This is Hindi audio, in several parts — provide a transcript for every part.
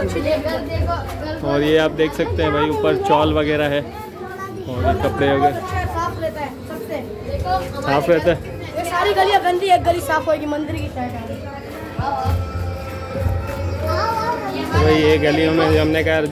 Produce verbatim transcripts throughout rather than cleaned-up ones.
और ये आप देख सकते हैं भाई, ऊपर चौल वगैरह है और ये कपड़े वगैरह साफ रहता है सबसे, साफ रहता है। ये सारी गलियां गंदी, एक गली साफ होगी मंदिर की साइड। तो भाई ये गलियों में हमने कहा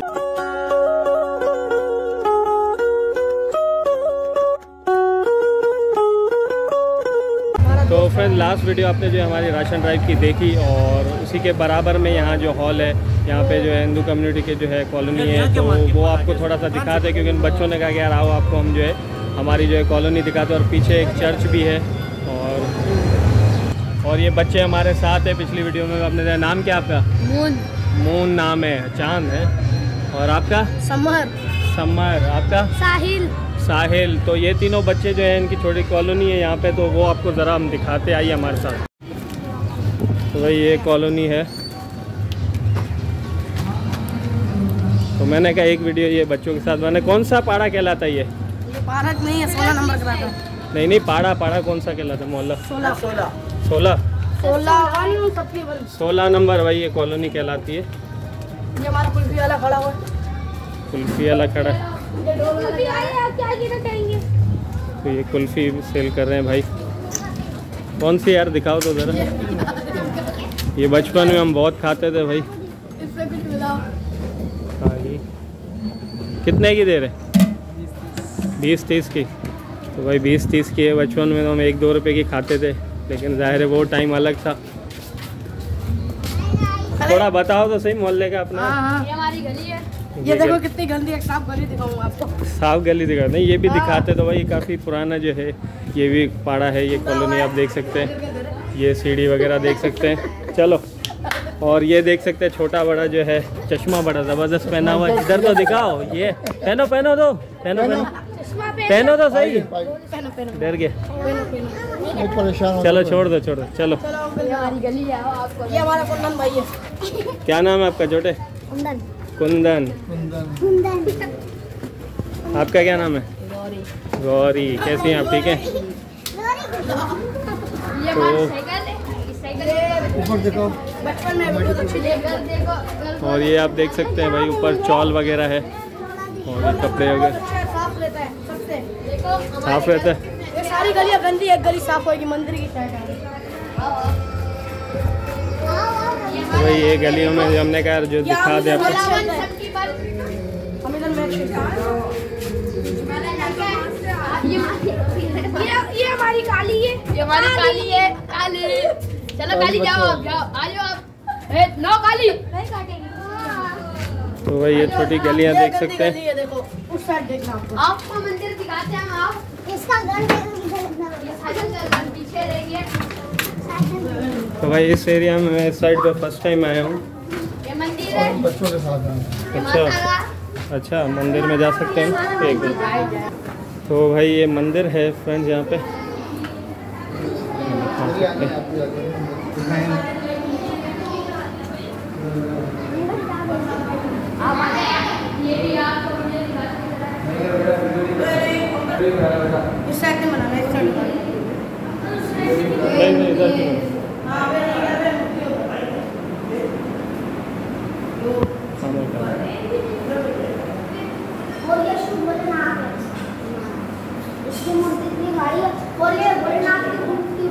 तो फ्रेंड, लास्ट वीडियो आपने जो हमारी राशन ड्राइव की देखी और उसी के बराबर में यहाँ जो हॉल है, यहाँ पे जो है हिंदू कम्युनिटी के जो है कॉलोनी है, तो वो आपको थोड़ा सा दिखाते हैं, क्योंकि इन बच्चों ने कहा कि यार आओ आपको हम जो है हमारी जो है कॉलोनी दिखाते हैं। और पीछे एक चर्च भी है और और ये बच्चे हमारे साथ है। पिछली वीडियो में आपने देखा। नाम क्या आपका? मून। मून नाम है, चांद है। और आपका? समर। समर। आपका? साहिल। साहिल। तो ये तीनों बच्चे जो हैं, इनकी छोटी कॉलोनी है यहाँ पे, तो वो आपको ज़रा हम दिखाते, आइए हमारे साथ। तो भाई ये कॉलोनी है। तो मैंने कहा एक वीडियो ये बच्चों के साथ मैंने। कौन सा पाड़ा कहलाता है ये? ये पार्क नहीं है, सोलह नंबर का है। नहीं नहीं, पाड़ा पाड़ा कौन सा कहलाता है? मोहल्ला? सोलह। सोलह सोलह सोलह सोलह नंबर भाई ये कॉलोनी कहलाती है। ये हमारा कुल्फी वाला खड़ा हुआ है। कुल्फी वाला खड़ा है। तो ये कुल्फी सेल कर रहे हैं भाई। कौन सी यार, दिखाओ तो ज़रा। ये बचपन में हम बहुत खाते थे भाई। इससे कुछ मिलाओ। कितने की दे रहे? बीस तीस की। तो भाई बीस तीस की है। बचपन में तो हम एक दो रुपए की खाते थे, लेकिन जाहिर है वो टाइम अलग था। थोड़ा बताओ तो सही मोहल्ले का अपना। हाँ, ये हमारी गली है। ये देखो कितनी गंदी, एक साफ गली दिखाऊंगा आपको। साफ गली दिखा नहीं, ये भी दिखाते। तो भाई काफ़ी पुराना जो है ये भी पाड़ा है, ये कॉलोनी आप देख सकते हैं। ये सीढ़ी वगैरह देख सकते हैं। चलो, और ये देख सकते हैं छोटा बड़ा जो है चश्मा बड़ा ज़बरदस्त पहना हुआ है। इधर तो दिखाओ। ये पहनो पहनो दो पहनो पहनो पहनो तो सही। डर गया। चलो छोड़ दो छोड़ दो चलो। हमारी गली है। ये हमारा कुंदन भाई है। क्या नाम है आपका छोटे? कुंदन। कुंदन। आपका क्या नाम है? गौरी। गौरी। कैसी हैं आप? ठीक है। तो ऊपर देखो, बचपन में और ये आप देख सकते हैं भाई, ऊपर चौल वगैरह है और ये कपड़े वगैरह साफ रहता है सबसे, साफ रहता है। ये सारी गलियां गंदी, एक गली साफ होगी मंदिर की साइड। तो भाई ये गलियों में हमने कहा जो दिखा दे आपको। ये हमारी काली है। ये हमारी काली है। काली। चलो काली जाओ, आप जाओ, आ जाओ आप। नो काली नहीं काटेंगे। तो भाई ये छोटी गलियां देख सकते हैं। ये देखो उस साइड देखना आपको। आपको मंदिर दिखाते हैं हम। आप इसका घर पीछे रहेंगे। तो भाई इस एरिया में मैं इस साइड पे फर्स्ट टाइम आया हूँ। ये मंदिर है। बच्चों के साथ अच्छा अच्छा, मंदिर में जा सकते हैं एक मिनट। तो भाई ये मंदिर है फ्रेंड्स यहाँ पे। इस साइड में बनाना है, इस साइड में। नहीं नहीं, इधर क्यों? और ये भोलेनाथ की मूर्ति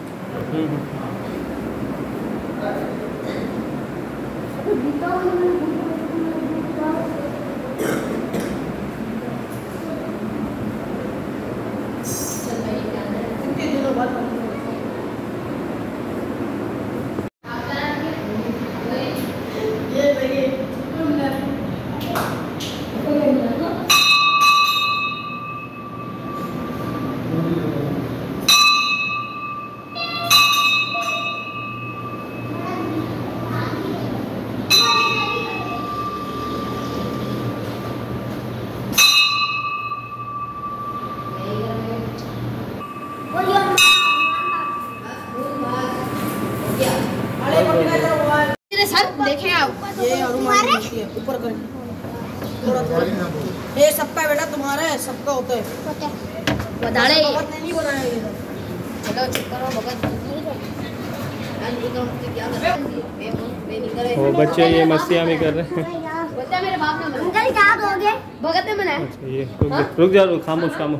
देखें आप, ये हनुमान जी है, ऊपर कर थोड़ा थोड़ा। ये सबका बेटा तुम्हारा है, सबका होता है। बता रहे नहीं बनाया ये। चलो चुप करो भगत। क्या कर रहे वो बच्चे ये मस्तियाँ भी कर रहे हैं। बच्चा मेरे बाप ने बनाया। अंकल क्या दोगे? भगत ने बनाया। अच्छा ये रुक जा रुक जा रुक, खामोश खामोश।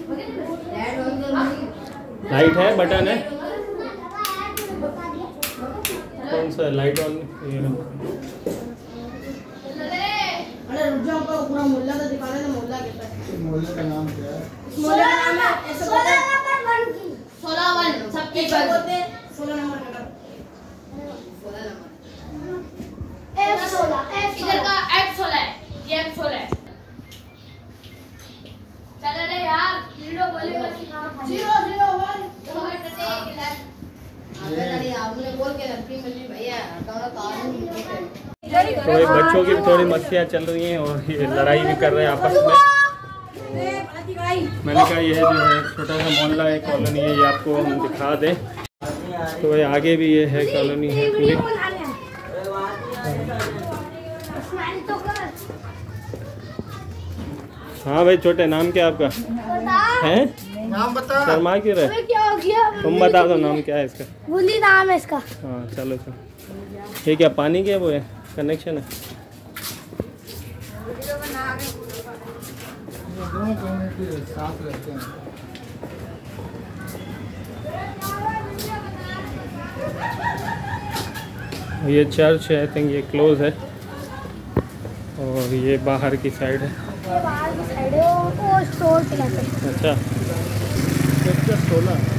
लाइट है, बटन है, कौन सा लाइट ऑन? अरे रुक जाओ, पूरा मोहल्ला तो दिखा रहे हैं। मोहल्ला कहता है। मोहल्ले का नाम क्या है? मोहल्ले का नाम है ऐसे बोलते हैं सोलह वन सबके बोलते हैं सोलह नंबर का सोलह नंबर एफ सोलह एफ इधर का एफ सोलह है, ये एफ सोलह है। चल रे यार जीरो बोलेगा सिखा जीरो जीरो वन दो टटे एक लाख अरे आपने बोल के रखी मिली भैया दोनों कानून ठीक है। तो ये बच्चों की भी थोड़ी मस्तियाँ चल रही हैं और ये लड़ाई भी कर रहे हैं आपस में। मैंने कहा ये जो है छोटा सा मोहल्ला है, कॉलोनी है, ये आपको हम दिखा दें। तो ये आगे भी ये है कॉलोनी है पूरी। हाँ भाई छोटे, नाम क्या आपका है? नाम बता। शर्मा क्यों रहे? क्या हो गया? तुम बता दो नाम क्या है इसका। बुली नाम है इसका। हाँ चलो चलो। ये क्या पानी क्या वो है, कनेक्शन है? दोनों कम्युनिटी साथ रहते हैं। ये चर्च है, आई थिंक ये क्लोज है और ये बाहर की साइड है। ये बाहर की साइड है, वो स्टोर चलाते हैं। अच्छा सोलह।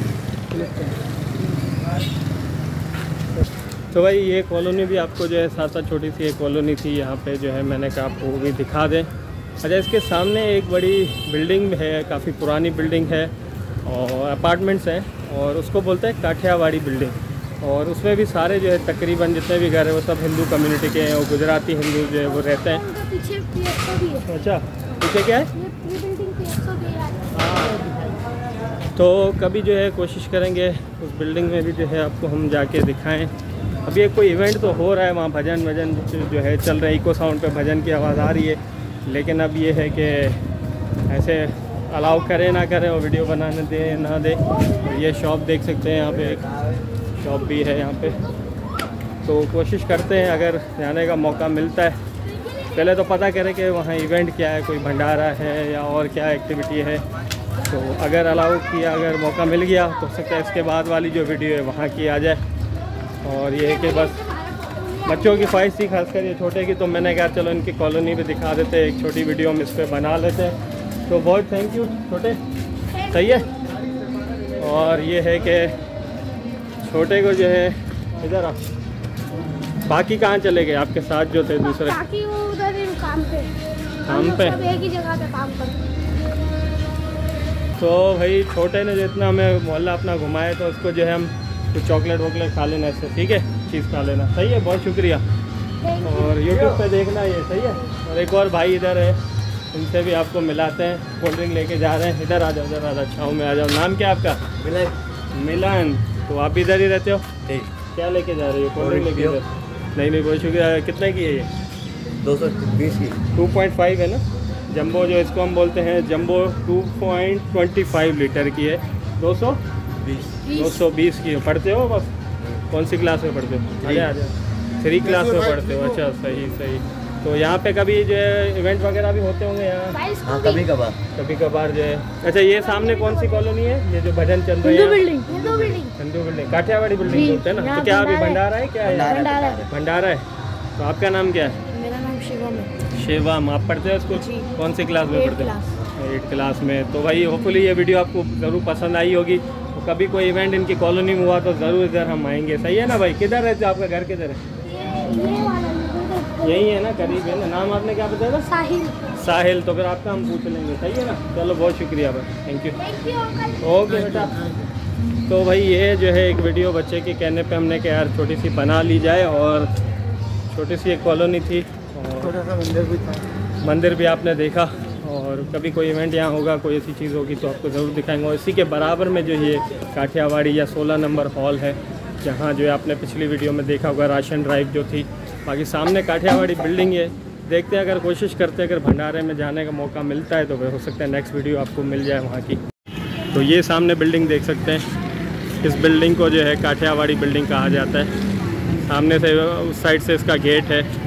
तो भाई ये कॉलोनी भी आपको जो है साथ साथ छोटी सी एक कॉलोनी थी यहाँ पे, जो है मैंने कहा आपको वो भी दिखा दें। अच्छा इसके सामने एक बड़ी बिल्डिंग है, काफ़ी पुरानी बिल्डिंग है और अपार्टमेंट्स हैं और उसको बोलते हैं काठियावाड़ी बिल्डिंग। और उसमें भी सारे जो है तकरीबन जितने भी घर हैं वो सब हिंदू कम्युनिटी के हैं और गुजराती हिंदू जो है वो रहते हैं। पीछे पीएसओ भी है। अच्छा पीछे क्या है? ये पूरी बिल्डिंग पीएसओ भी है। हाँ तो कभी जो है कोशिश करेंगे उस बिल्डिंग में भी जो है आपको हम जाके दिखाएं। अभी एक कोई इवेंट तो हो रहा है वहाँ, भजन भजन जो है चल रहा है, इको साउंड पे भजन की आवाज़ आ रही है। लेकिन अब ये है कि ऐसे अलाउ करें ना करें और वीडियो बनाने दे ना दे। ये शॉप देख सकते हैं, यहाँ पे एक शॉप भी है यहाँ पे। तो कोशिश करते हैं अगर जाने का मौका मिलता है, पहले तो पता करें कि वहाँ इवेंट क्या है, कोई भंडारा है या और क्या एक्टिविटी है। तो अगर अलाउ किया, अगर मौका मिल गया तो हो सकता है इसके बाद वाली जो वीडियो है वहाँ की आ जाए। और ये है कि बस बच्चों की ख्वाहिश थी, खासकर ये छोटे की, तो मैंने कहा चलो इनकी कॉलोनी भी दिखा देते, एक छोटी वीडियो हम इस पर बना लेते हैं। तो बहुत थैंक यू छोटे, सही है। और ये है कि छोटे को जो है इधर आप, बाकी कहाँ चले गए आपके साथ जो थे दूसरे? बाकी वो उधर ही काम पे काम पे सब एक ही जगह पे काम करते। तो भाई छोटे ने जो इतना हमें मोहल्ला अपना घुमाया तो उसको जो है हम कुछ चॉकलेट वॉकलेट खा लेना इससे, ठीक है, चीज़ खा लेना, सही है, बहुत शुक्रिया। और यूट्यूब पे देखना ये, सही है। और एक और भाई इधर है, उनसे भी आपको मिलाते हैं, कोल्ड ड्रिंक लेके जा रहे हैं। इधर आ जाओ, इधर आ जाओ, छाँव में आ जाओ। नाम क्या आपका? मिलन। मिलन, तो आप इधर ही रहते हो? ठीक। क्या लेके जा रहे हो? कोल्ड ड्रिंक लेके इधर? नहीं नहीं, बहुत शुक्रिया। कितने की है ये? दो सौ बीस की। टू पॉइंट फाइव है ना, जंबो जो इसको हम बोलते हैं, jumbo two point twenty five litre की है। दो सौ बीस दो सौ बीस की। पढ़ते हो बस? कौन सी क्लास में पढ़ते हो? अरे आ जाओ, थ्री क्लास में पढ़ते हो। अच्छा सही सही। तो यहाँ पे कभी जो है इवेंट वगैरह भी होते होंगे यहाँ? हाँ कभी कभार कभी कभार जो है। अच्छा ये सामने कौन सी कॉलोनी है, ये जो भजन चल रहे हैं? Building Hindu building Hindu building, Kathiawadi building बोलते हैं ना। तो क्या अभी भंडारा है, क्या है? भंडारा है। भंडारा है। तो आपका नाम क्या है? मेरा नाम शिवम है। शिवम। आप पढ़ते हो स्कूल? कौन सी क्लास में पढ़ते हो? एट क्लास में। तो भाई होपफुली ये वीडियो आपको ज़रूर पसंद आई होगी। तो कभी कोई इवेंट इनकी कॉलोनी में हुआ तो ज़रूर इधर हम आएंगे, सही है ना भाई? किधर रहते हो, आपका घर किधर है? ये ये वाला यही है ना, करीब है ना। नाम आपने क्या बताया था? साहिल। साहिल। तो फिर आपका हम पूछ लेंगे, सही है ना। चलो बहुत शुक्रिया भाई, thank you. Thank you uncle. Okay बेटा। तो भाई ये जो है एक वीडियो बच्चे के कहने पे हमने कहा यार छोटी सी बना ली जाए। और छोटी सी एक कॉलोनी थी और छोटा सा मंदिर भी था, मंदिर भी आपने देखा। और कभी कोई इवेंट यहाँ होगा, कोई ऐसी चीज़ होगी तो आपको ज़रूर दिखाएंगे। और इसी के बराबर में जो ये काठियावाड़ी या सोलह नंबर हॉल है, जहाँ जो है आपने पिछली वीडियो में देखा होगा राशन ड्राइव जो थी। बाकी सामने काठियावाड़ी बिल्डिंग है। देखते हैं, अगर कोशिश करते हैं, अगर भंडारे में जाने का मौका मिलता है तो फिर हो सकता है नेक्स्ट वीडियो आपको मिल जाए वहाँ की। तो ये सामने बिल्डिंग देख सकते हैं, इस बिल्डिंग को जो है काठियावाड़ी बिल्डिंग कहा जाता है। सामने से उस साइड से इसका गेट है।